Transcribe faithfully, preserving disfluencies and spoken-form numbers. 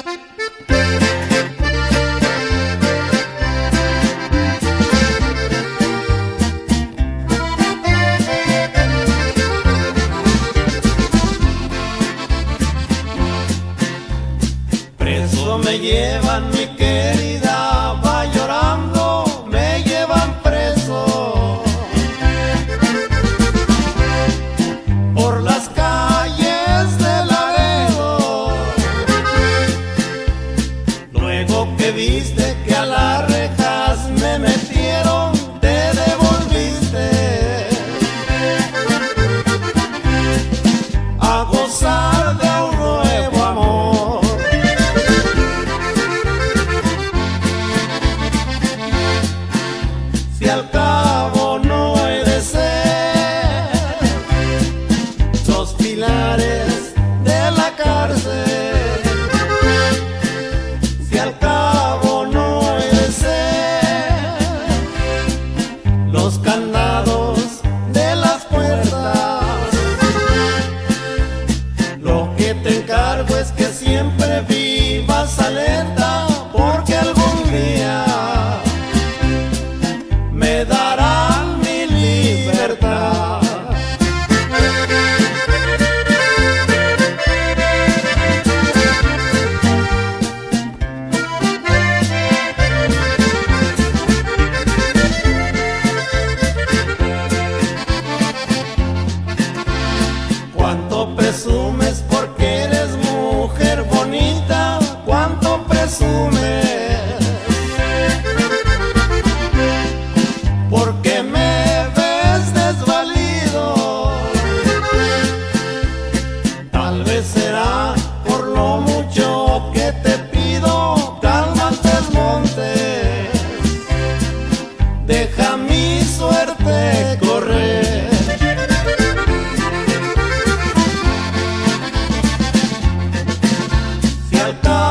Preso me llevan, mi querida, va llorando, me llevan preso por las calles de Laredo. Luego que viste que a las rejas me metieron, te devolviste a gozar de un nuevo amor. Si al cabo no he de ser los pilares de la cárcel, si al cabo no he de ser los candados de las puertas, lo que te encargo es que siempre vivas alerta, porque algún día me darán mi libertad. Cuánto presumes porque eres mujer bonita, cuánto presumes porque me ves desvalido. Tal vez será por lo mucho que te pido, cálmate montes, deja mi suerte correr. Si al cabo